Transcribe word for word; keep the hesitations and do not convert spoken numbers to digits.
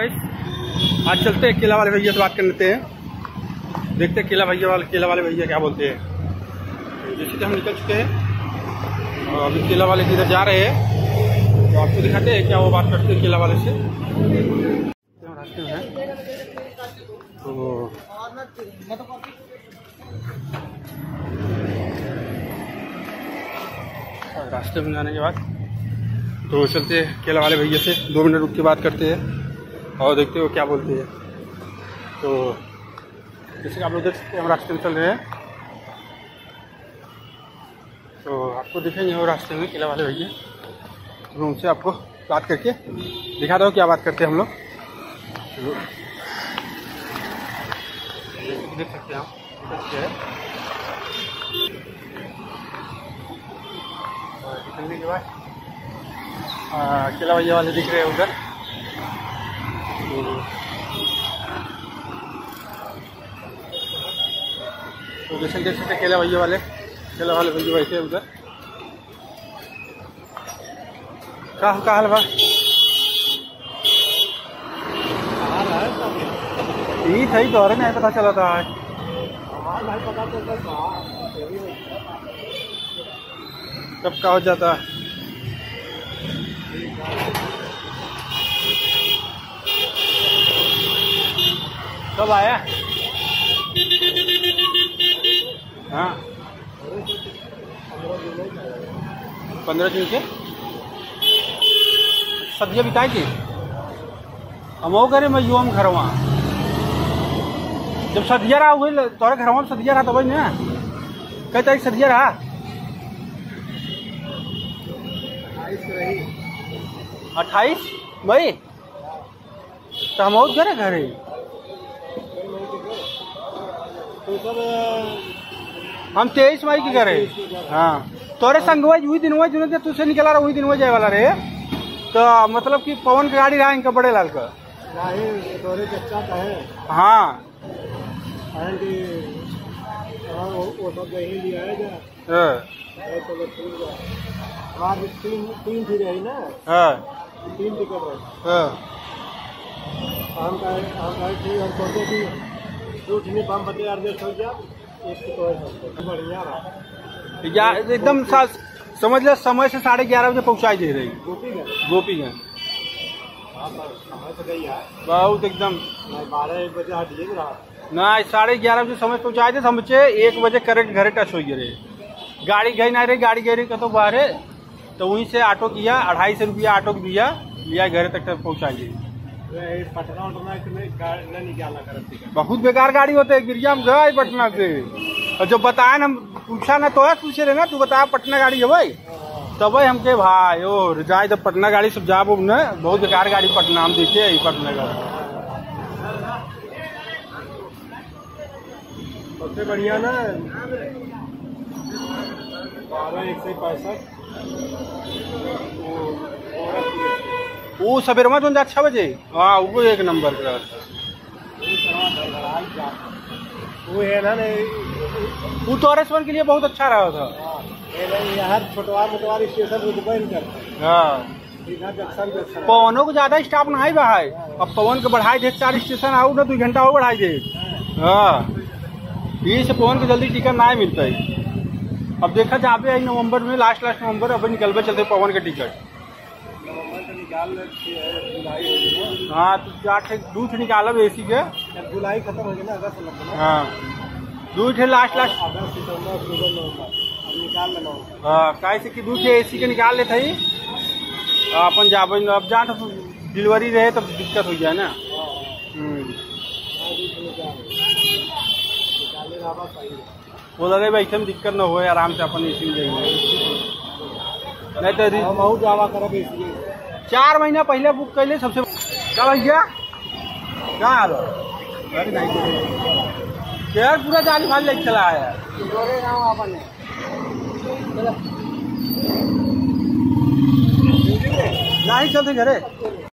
Guys, आज चलते हैं केला वाले भैया से बात कर लेते हैं, देखते हैं केला भैया वाले केला वाले भैया क्या बोलते हैं। जैसे कि हम निकल चुके हैं और अभी केला वाले की इधर जा रहे हैं, तो आपको दिखाते हैं क्या वो बात करते हैं केला वाले से। रास्ते में है तो रास्ते में जाने के बाद तो चलते हैं केला वाले भैया से, दो मिनट रुक के बात करते हैं और देखते हो क्या बोलते हैं। तो जैसे कि आप लोग देख सकते हैं हम रास्ते में चल रहे हैं, तो आपको दिखेंगे वो रास्ते में केला वाले भैया, तो मैं उनसे आपको बात करके दिखा दो क्या बात करते हैं हम लोग। देख सकते हैं आप निकलने के बाद केला भैया वाले दिख रहे हैं उधर। तो जैसे देख सकते केला भैया वाले केला वाले भैया बैठे हैं उधर। क्या का हाल बा? ठीक है, तो नहीं पता चला था आज। कब का हो जाता कब आया? हाँ, पंद्रह दिन के सब्जियाँ बिकाई थी। हम वो करे मैं युवा में घर वहाँ जब सदिया रहा हुए तोरे घर में सदिया रहा तब ना कई तारीख सदिया रहा अट्ठाईस मई, तो हम और घर घर हम तेईस मई की करे। हाँ, तोरे संगवाई वही दिन हुआ जो तुझसे निकला रहा वही दिन हुआ जाए वाला रहे। तो मतलब कि पवन की गाड़ी रहा इनका बड़े लाल का। तोरे चच्चा का है। हाँ, वो सब दही लिया है जा। हमारे तीन तीन थी रही ना। हाँ, तीन टिकट रहे। हाँ, हम का हम का थी हम सोचे थी दो तीन पाँच बजे एडजस्ट हो गया। एक तो बढ़िया रहा या एकदम समझ ले समय से साढ़े ग्यारह बजे पहुँचाई दे रही गोपीगंज गोपीगंज। समय तो गई है बहुत एकदम बारह एक बजे हटिए रहा ना, साढ़े ग्यारह बजे समय पहुँचाए थे। समझे एक बजे करेक्ट घरे टच हो गए। गाड़ी गई ना रही, गाड़ी गई रही कतो बाहर, तो वहीं से ऑटो किया, अढ़ाई सौ रुपया ऑटो दिया, लिया घरे तक पहुँचाइए। पटना उटना निकाला कर बहुत बेकार गाड़ी होते है। गिरिया में गए पटना से और जब बताया ना, पूछा ना तो पूछे रहे ना तू बताया पटना गाड़ी है भाई, तब भाई हमके भाई ओ जाए जब पटना गाड़ी सब जा न बहुत बेकार गाड़ी पटना हम देखे पटना गाड़ी सबसे बढ़िया ना बारह एक सौ पैंसठ वो सवेरे में जो छः बजे। हाँ, वो एक नंबर का वो है ना वो तो के लिए बहुत अच्छा रहा था। हर छोटवा मोटवार स्टेशन रुकबे नहीं करते। हाँ, जंक्शन जंक्शन पवनों को ज्यादा स्टाफ नहीं बा है। अब पवन के बढ़ाई दे, चार स्टेशन आओ ना, दो घंटा हो बढ़ाई दे। हाँ, ये से पवन के जल्दी टिकट नहीं मिलता है। अब देखा जाबे आई नवंबर में, लास्ट लास्ट नवंबर अब निकलबे चलते पवन के टिकट। हाँ, तो चार दूध निकालब एसी के, जुलाई खत्म हो गया ना, अगस्त लगता है। हाँ, दूध लास्ट लास्ट अगस्त सितंबर अक्टूबर नवंबर निकाल लेना। हाँ, कैसे कि दूध एसी के निकाल लेते ही अपन जाबे। अब जहाँ तो डिलीवरी रहे तब दिक्कत हो जाए ना। वो लगे बैठे में दिक्कत न हो, आराम से अपन एसी में जाइए। नहीं तो जावा कर चार महीना पहले बुक कर ले सबसे। क्या भैया क्या हाल है? पूरा जाली फाल लेके चला है नहीं चलते घरे।